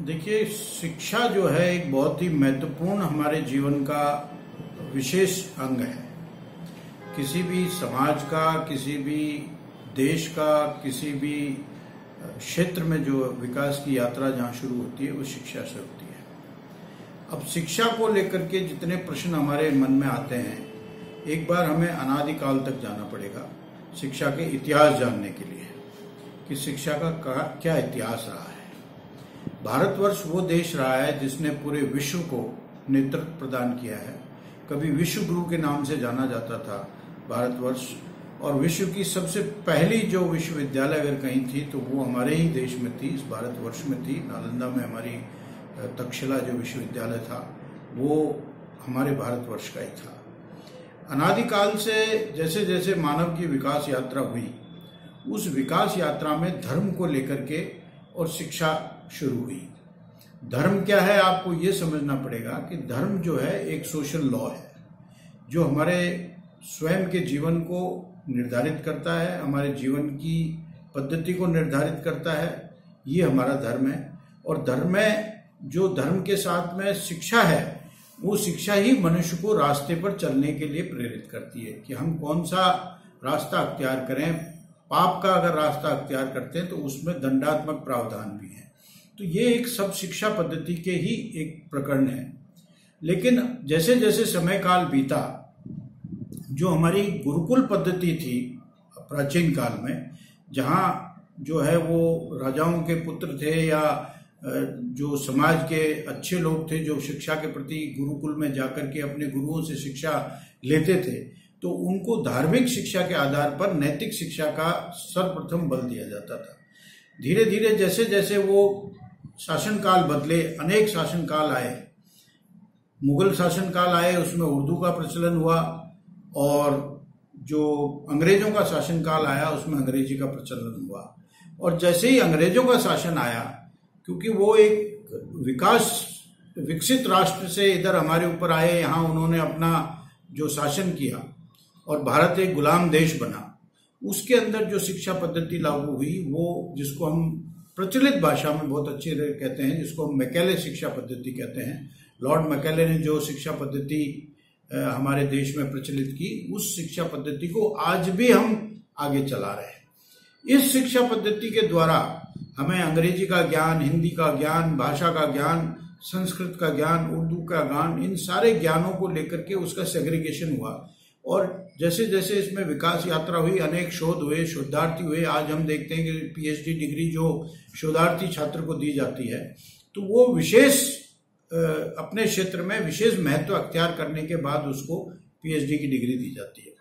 देखिए, शिक्षा जो है एक बहुत ही महत्वपूर्ण हमारे जीवन का विशेष अंग है। किसी भी समाज का, किसी भी देश का, किसी भी क्षेत्र में जो विकास की यात्रा जहाँ शुरू होती है वो शिक्षा से होती है। अब शिक्षा को लेकर के जितने प्रश्न हमारे मन में आते हैं, एक बार हमें अनादिकाल तक जाना पड़ेगा शिक्षा के इतिहास जानने के लिए कि शिक्षा का क्या इतिहास रहा है। भारतवर्ष वो देश रहा है जिसने पूरे विश्व को नेतृत्व प्रदान किया है। कभी विश्व गुरु के नाम से जाना जाता था भारतवर्ष, और विश्व की सबसे पहली जो विश्वविद्यालय अगर कहीं थी तो वो हमारे ही देश में थी, इस भारतवर्ष में थी। नालंदा में हमारी तक्षशिला जो विश्वविद्यालय था वो हमारे भारतवर्ष का ही था। अनादिकाल से जैसे जैसे मानव की विकास यात्रा हुई, उस विकास यात्रा में धर्म को लेकर के और शिक्षा शुरू हुई। धर्म क्या है, आपको ये समझना पड़ेगा कि धर्म जो है एक सोशल लॉ है जो हमारे स्वयं के जीवन को निर्धारित करता है, हमारे जीवन की पद्धति को निर्धारित करता है। ये हमारा धर्म है। और धर्म में जो धर्म के साथ में शिक्षा है, वो शिक्षा ही मनुष्य को रास्ते पर चलने के लिए प्रेरित करती है कि हम कौन सा रास्ता अख्तियार करें। पाप का अगर रास्ता अख्तियार करते हैं तो उसमें दंडात्मक प्रावधान भी है। तो ये एक सब शिक्षा पद्धति के ही एक प्रकरण है। लेकिन जैसे जैसे समय काल बीता, जो हमारी गुरुकुल पद्धति थी प्राचीन काल में, जहाँ जो है वो राजाओं के पुत्र थे या जो समाज के अच्छे लोग थे जो शिक्षा के प्रति गुरुकुल में जाकर के अपने गुरुओं से शिक्षा लेते थे, तो उनको धार्मिक शिक्षा के आधार पर नैतिक शिक्षा का सर्वप्रथम बल दिया जाता था। धीरे धीरे जैसे जैसे वो शासनकाल बदले, अनेक शासनकाल आए, मुगल शासनकाल आए, उसमें उर्दू का प्रचलन हुआ, और जो अंग्रेजों का शासनकाल आया उसमें अंग्रेजी का प्रचलन हुआ। और जैसे ही अंग्रेजों का शासन आया, क्योंकि वो एक विकसित राष्ट्र से इधर हमारे ऊपर आए, यहाँ उन्होंने अपना जो शासन किया और भारत एक गुलाम देश बना, उसके अंदर जो शिक्षा पद्धति लागू हुई वो जिसको हम प्रचलित भाषा में बहुत अच्छे कहते हैं, जिसको हम मैकेले शिक्षा पद्धति कहते हैं। लॉर्ड मैकेले ने जो शिक्षा पद्धति हमारे देश में प्रचलित की, उस शिक्षा पद्धति को आज भी हम आगे चला रहे हैं। इस शिक्षा पद्धति के द्वारा हमें अंग्रेजी का ज्ञान, हिंदी का ज्ञान, भाषा का ज्ञान, संस्कृत का ज्ञान, उर्दू का ज्ञान, इन सारे ज्ञानों को लेकर के उसका सेग्रीगेशन हुआ। और जैसे जैसे इसमें विकास यात्रा हुई, अनेक शोध हुए, शोधार्थी हुए। आज हम देखते हैं कि पीएचडी डिग्री जो शोधार्थी छात्र को दी जाती है, तो वो विशेष अपने क्षेत्र में विशेष महत्व अख्तियार करने के बाद उसको पीएचडी की डिग्री दी जाती है।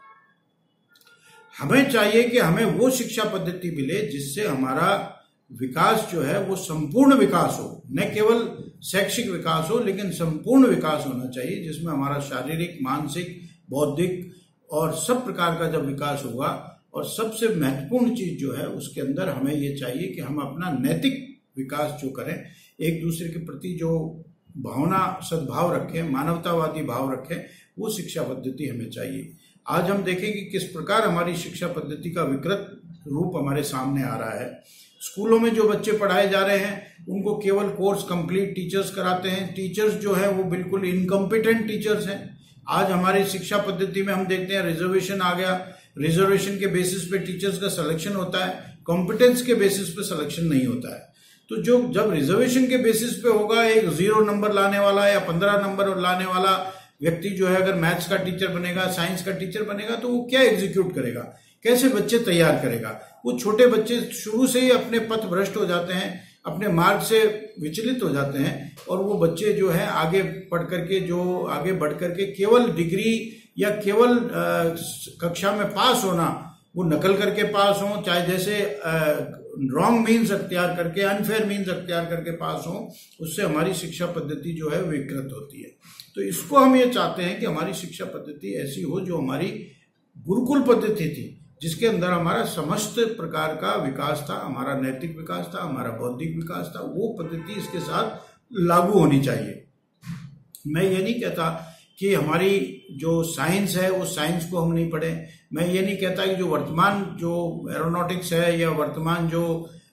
हमें चाहिए कि हमें वो शिक्षा पद्धति मिले जिससे हमारा विकास जो है वो संपूर्ण विकास हो, न केवल शैक्षिक विकास हो, लेकिन संपूर्ण विकास होना चाहिए, जिसमें हमारा शारीरिक, मानसिक, बौद्धिक और सब प्रकार का जब विकास होगा। और सबसे महत्वपूर्ण चीज जो है उसके अंदर हमें ये चाहिए कि हम अपना नैतिक विकास जो करें, एक दूसरे के प्रति जो भावना, सद्भाव रखें, मानवतावादी भाव रखें, वो शिक्षा पद्धति हमें चाहिए। आज हम देखें कि किस प्रकार हमारी शिक्षा पद्धति का विकृत रूप हमारे सामने आ रहा है। स्कूलों में जो बच्चे पढ़ाए जा रहे हैं उनको केवल कोर्स कंप्लीट टीचर्स कराते हैं। टीचर्स जो है वो बिल्कुल इनकम्पिटेंट टीचर्स हैं। आज हमारी शिक्षा पद्धति में हम देखते हैं रिजर्वेशन आ गया। रिजर्वेशन के बेसिस पे टीचर्स का सिलेक्शन होता है, कॉम्पिटेंस के बेसिस पे सिलेक्शन नहीं होता है। तो जो जब रिजर्वेशन के बेसिस पे होगा, एक 0 नंबर लाने वाला या 15 नंबर लाने वाला व्यक्ति जो है अगर मैथ्स का टीचर बनेगा, साइंस का टीचर बनेगा, तो वो क्या एग्जीक्यूट करेगा, कैसे बच्चे तैयार करेगा। वो छोटे बच्चे शुरू से ही अपने पथ भ्रष्ट हो जाते हैं, अपने मार्ग से विचलित हो जाते हैं, और वो बच्चे जो है आगे पढ़ करके, जो आगे बढ़ करके केवल डिग्री या केवल कक्षा में पास होना, वो नकल करके पास हो, चाहे जैसे रॉन्ग मीन्स अख्तियार करके, अनफेयर मीन्स अख्तियार करके पास हो, उससे हमारी शिक्षा पद्धति जो है विकृत होती है। तो इसको हम ये चाहते हैं कि हमारी शिक्षा पद्धति ऐसी हो जो हमारी गुरुकुल पद्धति थी, जिसके अंदर हमारा समस्त प्रकार का विकास था, हमारा नैतिक विकास था, हमारा बौद्धिक विकास था। वो पद्धति इसके साथ लागू होनी चाहिए। मैं ये नहीं कहता कि हमारी जो साइंस है उस साइंस को हम नहीं पढ़ें। मैं ये नहीं कहता कि जो वर्तमान जो एरोनॉटिक्स है या वर्तमान जो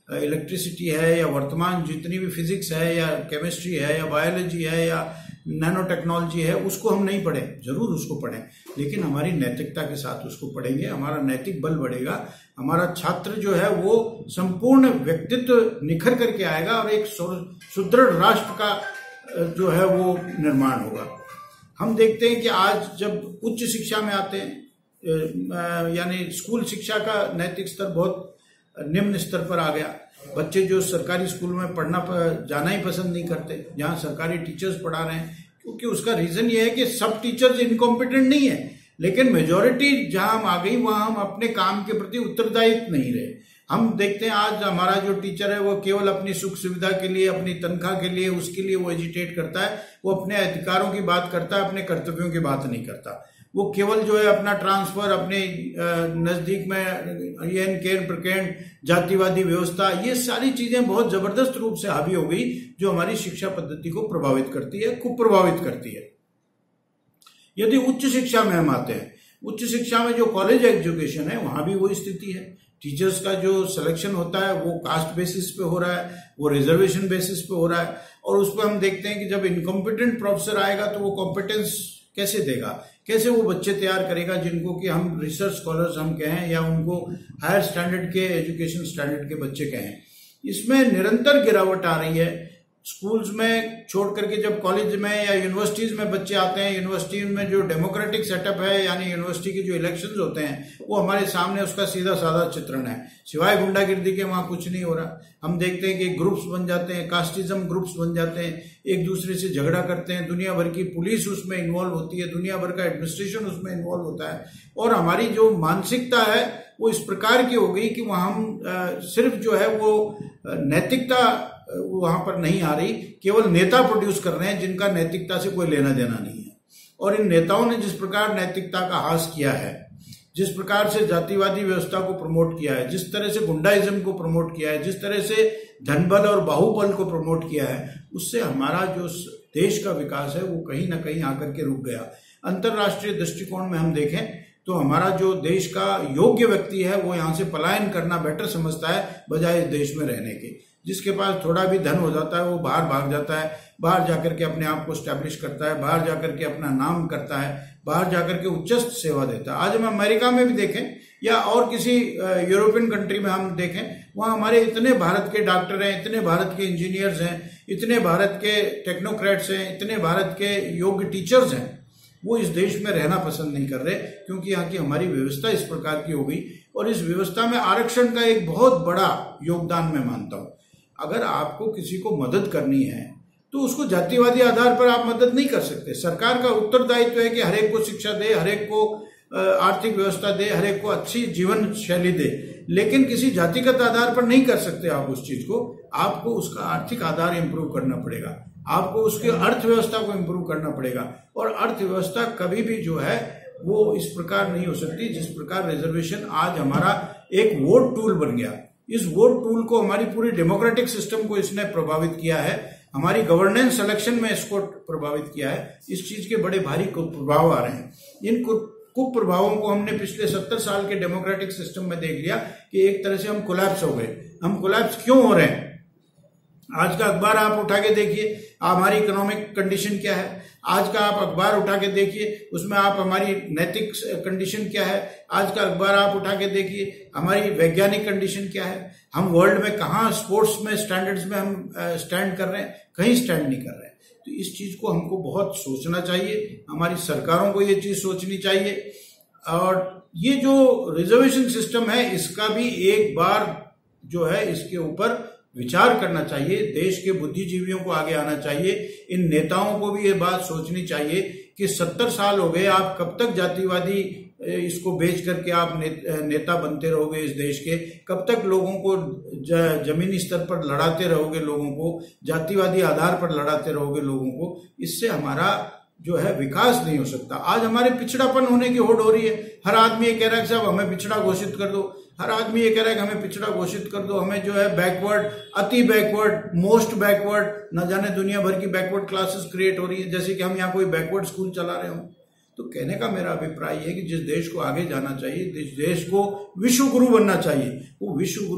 इलेक्ट्रिसिटी है या वर्तमान जितनी भी फिजिक्स है या केमिस्ट्री है या बायोलॉजी है या नैनो टेक्नोलॉजी है, उसको हम नहीं पढ़ें, जरूर उसको पढ़ें, लेकिन हमारी नैतिकता के साथ उसको पढ़ेंगे, हमारा नैतिक बल बढ़ेगा, हमारा छात्र जो है वो संपूर्ण व्यक्तित्व निखर करके आएगा और एक सुदृढ़ राष्ट्र का जो है वो निर्माण होगा। हम देखते हैं कि आज जब उच्च शिक्षा में आते हैं, यानी स्कूल शिक्षा का नैतिक स्तर बहुत निम्न स्तर पर आ गया। बच्चे जो सरकारी स्कूल में जाना ही पसंद नहीं करते, जहां सरकारी टीचर्स पढ़ा रहे हैं, क्योंकि उसका रीजन ये है कि सब टीचर्स इनकॉम्पिटेंट नहीं है, लेकिन मेजॉरिटी जहां हम आ गई वहां हम अपने काम के प्रति उत्तरदायित्व नहीं रहे। हम देखते हैं आज हमारा जो टीचर है वो केवल अपनी सुख सुविधा के लिए, अपनी तनख्वाह के लिए, उसके लिए वो एजिटेट करता है, वो अपने अधिकारों की बात करता है, अपने कर्तव्यों की बात नहीं करता। वो केवल जो है अपना ट्रांसफर, अपने नजदीक में येन केन प्रकेंड, जातिवादी व्यवस्था, ये सारी चीजें बहुत जबरदस्त रूप से हावी हो गई, जो हमारी शिक्षा पद्धति को प्रभावित करती है, खूब प्रभावित करती है। यदि उच्च शिक्षा में हम आते हैं, उच्च शिक्षा में जो कॉलेज एजुकेशन है वहां भी वही स्थिति है। टीचर्स का जो सिलेक्शन होता है वो कास्ट बेसिस पे हो रहा है, वो रिजर्वेशन बेसिस पे हो रहा है, और उस पर हम देखते हैं कि जब इनकॉम्पिटेंट प्रोफेसर आएगा तो वो कॉम्पिटेंस कैसे देगा, कैसे वो बच्चे तैयार करेगा जिनको कि हम रिसर्च स्कॉलर्स हम कहें या उनको हायर स्टैंडर्ड के एजुकेशन स्टैंडर्ड के बच्चे कहें। इसमें निरंतर गिरावट आ रही है। स्कूल्स में छोड़ करके जब कॉलेज में या यूनिवर्सिटीज में बच्चे आते हैं, यूनिवर्सिटीज में जो डेमोक्रेटिक सेटअप है, यानी यूनिवर्सिटी के जो इलेक्शंस होते हैं वो हमारे सामने उसका सीधा साधा चित्रण है, सिवाय गुंडागिर्दी के वहां कुछ नहीं हो रहा। हम देखते हैं कि ग्रुप्स बन जाते हैं, कास्टिज्म ग्रुप्स बन जाते हैं, एक दूसरे से झगड़ा करते हैं, दुनिया भर की पुलिस उसमें इन्वॉल्व होती है, दुनिया भर का एडमिनिस्ट्रेशन उसमें इन्वॉल्व होता है, और हमारी जो मानसिकता है वो इस प्रकार की हो गई कि वहां हम सिर्फ जो है वो नैतिकता वहां पर नहीं आ रही, केवल नेता प्रोड्यूस कर रहे हैं जिनका नैतिकता से कोई लेना देना नहीं है। और इन नेताओं ने जिस प्रकार नैतिकता का हास किया है, जिस प्रकार से जातिवादी व्यवस्था को प्रमोट किया है, जिस तरह से गुंडाइज्म को प्रमोट किया है, जिस तरह से धनबल और बाहुबल को प्रमोट किया है, उससे हमारा जो देश का विकास है वो कहीं ना कहीं आकर के रुक गया। अंतर्राष्ट्रीय दृष्टिकोण में हम देखें तो हमारा जो देश का योग्य व्यक्ति है वो यहाँ से पलायन करना बेटर समझता है बजाय इस देश में रहने के। जिसके पास थोड़ा भी धन हो जाता है वो बाहर भाग जाता है, बाहर जाकर के अपने आप को स्टैब्लिश करता है, बाहर जाकर के अपना नाम करता है, बाहर जाकर के उच्चस्त सेवा देता है। आज हम अमेरिका में भी देखें या और किसी यूरोपियन कंट्री में हम देखें, वहां हमारे इतने भारत के डॉक्टर हैं, इतने भारत के इंजीनियर्स हैं, इतने भारत के टेक्नोक्रेट्स हैं, इतने भारत के योग्य टीचर्स हैं, वो इस देश में रहना पसंद नहीं कर रहे, क्योंकि यहाँ की हमारी व्यवस्था इस प्रकार की हो गई। और इस व्यवस्था में आरक्षण का एक बहुत बड़ा योगदान मैं मानता हूं। अगर आपको किसी को मदद करनी है तो उसको जातिवादी आधार पर आप मदद नहीं कर सकते। सरकार का उत्तरदायित्व है कि हर एक को शिक्षा दे, हर एक को आर्थिक व्यवस्था दे, हर एक को अच्छी जीवन शैली दे, लेकिन किसी जातिगत आधार पर नहीं कर सकते आप उस चीज को। आपको उसका आर्थिक आधार इंप्रूव करना पड़ेगा, आपको उसकी अर्थव्यवस्था को इंप्रूव करना पड़ेगा। और अर्थव्यवस्था कभी भी जो है वो इस प्रकार नहीं हो सकती जिस प्रकार रिजर्वेशन आज हमारा एक वोट टूल बन गया। इस वोट टूल को, हमारी पूरी डेमोक्रेटिक सिस्टम को इसने प्रभावित किया है, हमारी गवर्नेंस सिलेक्शन में इसको प्रभावित किया है। इस चीज के बड़े भारी कुप्रभाव आ रहे हैं। इन कुप्रभावों को हमने पिछले 70 साल के डेमोक्रेटिक सिस्टम में देख लिया कि एक तरह से हम कोलैप्स हो गए। हम कोलैप्स क्यों हो रहे हैं? आज का अखबार आप उठा के देखिए, हमारी इकोनॉमिक कंडीशन क्या है। आज का आप अखबार उठा के देखिए, उसमें आप हमारी नैतिक कंडीशन क्या है। आज का अखबार आप उठा के देखिए, हमारी वैज्ञानिक कंडीशन क्या है। हम वर्ल्ड में कहाँ स्पोर्ट्स में स्टैंडर्ड्स में हम स्टैंड कर रहे हैं, कहीं स्टैंड नहीं कर रहे हैं। तो इस चीज को हमको बहुत सोचना चाहिए, हमारी सरकारों को ये चीज सोचनी चाहिए। और ये जो रिजर्वेशन सिस्टम है इसका भी एक बार जो है इसके ऊपर विचार करना चाहिए। देश के बुद्धिजीवियों को आगे आना चाहिए, इन नेताओं को भी ये बात सोचनी चाहिए कि 70 साल हो गए, आप कब तक जातिवादी इसको बेच करके आप नेता बनते रहोगे इस देश के? कब तक लोगों को जमीनी स्तर पर लड़ाते रहोगे, लोगों को जातिवादी आधार पर लड़ाते रहोगे लोगों को? इससे हमारा जो है विकास नहीं हो सकता। आज हमारे पिछड़ापन होने की होड़ हो रही है। हर आदमी ये कह रहा है कि साहब हमें पिछड़ा घोषित कर दो, हर आदमी ये कह रहा है कि हमें पिछड़ा घोषित कर दो, हमें जो है बैकवर्ड, अति बैकवर्ड, मोस्ट बैकवर्ड, न जाने दुनिया भर की बैकवर्ड क्लासेस क्रिएट हो रही है, जैसे कि हम यहाँ कोई बैकवर्ड स्कूल चला रहे हो। तो कहने का मेरा अभिप्राय है कि जिस देश को आगे जाना चाहिए, जिस देश को विश्व गुरु बनना चाहिए, वो विश्व गुरु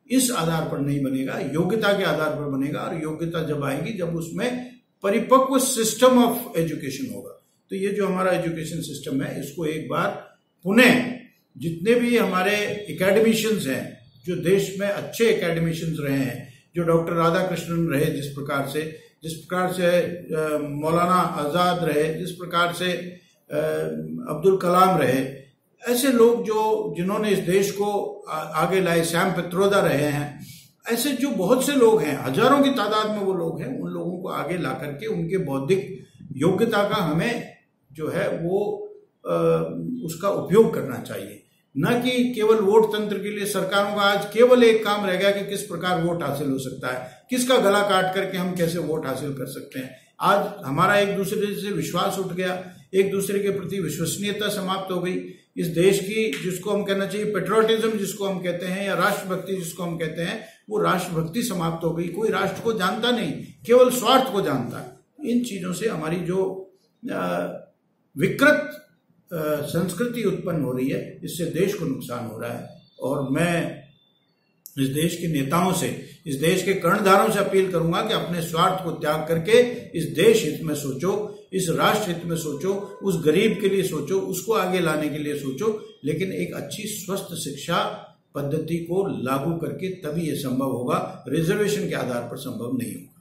इस आधार पर नहीं बनेगा, योग्यता के आधार पर बनेगा। और योग्यता जब आएगी जब उसमें परिपक्व सिस्टम ऑफ एजुकेशन होगा। तो ये जो हमारा एजुकेशन सिस्टम है, इसको एक बार पुनः जितने भी हमारे एकेडमिशियंस हैं, जो देश में अच्छे एकेडमिशियंस रहे हैं, जो डॉक्टर राधाकृष्णन रहे, जिस प्रकार से मौलाना आजाद रहे, जिस प्रकार से अब्दुल कलाम रहे, ऐसे लोग जिन्होंने इस देश को आगे लाए, सैम पित्रोदा रहे हैं, ऐसे जो बहुत से लोग हैं, हजारों की तादाद में वो लोग हैं, उन लोगों को आगे ला करके उनके बौद्धिक योग्यता का हमें जो है वो उसका उपयोग करना चाहिए। न कि केवल वोट तंत्र के लिए सरकारों का आज केवल एक काम रह गया कि किस प्रकार वोट हासिल हो सकता है, किसका गला काट करके हम कैसे वोट हासिल कर सकते हैं। आज हमारा एक दूसरे से विश्वास उठ गया, एक दूसरे के प्रति विश्वसनीयता समाप्त हो गई। इस देश की, जिसको हम कहना चाहिए पेट्रियोटिज्म जिसको हम कहते हैं, या राष्ट्रभक्ति जिसको हम कहते हैं, वो राष्ट्रभक्ति समाप्त हो गई। कोई राष्ट्र को जानता नहीं, केवल स्वार्थ को जानता है। इन चीजों से हमारी जो विकृत संस्कृति उत्पन्न हो रही है, इससे देश को नुकसान हो रहा है। और मैं इस देश के नेताओं से, इस देश के कर्णधारों से अपील करूंगा कि अपने स्वार्थ को त्याग करके इस देश हित में सोचो, इस राष्ट्र हित में सोचो, उस गरीब के लिए सोचो, उसको आगे लाने के लिए सोचो। लेकिन एक अच्छी स्वस्थ शिक्षा पद्धति को लागू करके तभी यह संभव होगा, रिजर्वेशन के आधार पर संभव नहीं होगा।